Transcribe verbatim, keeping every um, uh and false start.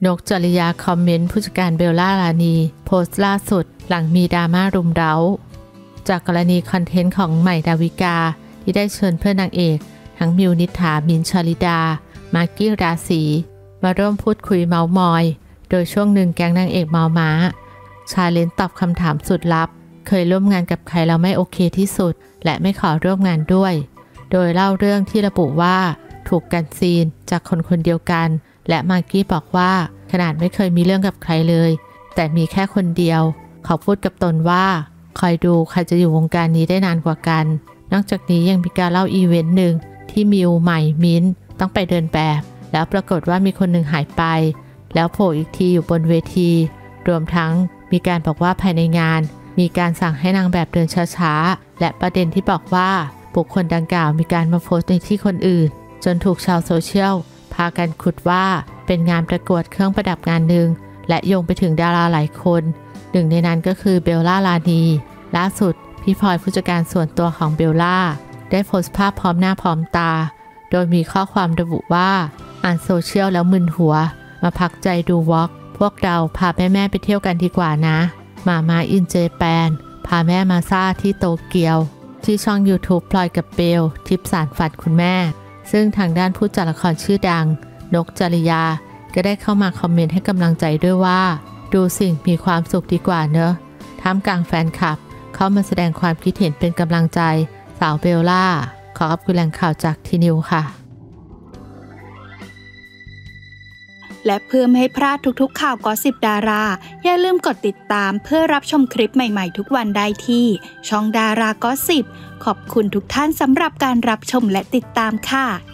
นกจริยาคอมเมนต์ผู้จัดการเบลล่ารานีโพสต์ล่าสุดหลังมีดราม่ารุมเร้าจากกรณีคอนเทนต์ของใหม่ดาวิกาที่ได้เชิญเพื่อนนางเอกทั้งมิวนิษฐามินท์ชลิดามากกี้ราศีมาร่วมพูดคุยเมาท์มอยโดยช่วงหนึ่งแก๊งนางเอกเมาม้าชาเลนจ์ตอบคำถามสุดลับเคยร่วมงานกับใครแล้วไม่โอเคที่สุดและไม่ขอร่วมงานด้วยโดยเล่าเรื่องที่ระบุว่าถูกกันซีนจากคนคนเดียวกันและมากกี้บอกว่าขนาดไม่เคยมีเรื่องกับใครเลยแต่มีแค่คนเดียวเขาพูดกับตนว่าคอยดูใครจะอยู่วงการนี้ได้นานกว่ากันนอกจากนี้ยังมีการเล่าอีเวนต์หนึ่งที่มิวใหม่มิ้นต้องไปเดินแบบแล้วปรากฏว่ามีคนหนึ่งหายไปแล้วโผล่อีกทีอยู่บนเวทีรวมทั้งมีการบอกว่าภายในงานมีการสั่งให้นางแบบเดินช้าๆและประเด็นที่บอกว่าบุคคลดังกล่าวมีการมาโพสต์ในที่คนอื่นจนถูกชาวโซเชียลพากันขุดว่าเป็นงานประกวดเครื่องประดับงานหนึ่งและโยงไปถึงดาราหลายคนหนึ่งในนั้นก็คือเบลล่ารานีล่าสุดพี่พลอยผู้จัดการส่วนตัวของเบลล่าได้โพสต์ภาพพร้อมหน้าพร้อมตาโดยมีข้อความระบุว่าอ่านโซเชียลแล้วมึนหัวมาพักใจดูวอล์กพวกเราพาแม่แม่ไปเที่ยวกันดีกว่านะมามาอินเจแปนพาแม่มาซ่าที่โตเกียวที่ช่อง YouTube พลอยกับเบลทิปสารฝันคุณแม่ซึ่งทางด้านผู้จัดละครชื่อดังนกจริยาก็ได้เข้ามาคอมเมนต์ให้กำลังใจด้วยว่าดูสิ่งมีความสุขดีกว่าเนอะท่ามกลางแฟนคลับเข้ามาแสดงความคิดเห็นเป็นกำลังใจสาวเบลล่าขอขอบคุณแหล่งข่าวจากทีนิวค่ะและเพื่อไม่ให้พลาดทุกๆข่าวกอสซิปดาราอย่าลืมกดติดตามเพื่อรับชมคลิปใหม่ๆทุกวันได้ที่ช่องดารากอสซิปขอบคุณทุกท่านสำหรับการรับชมและติดตามค่ะ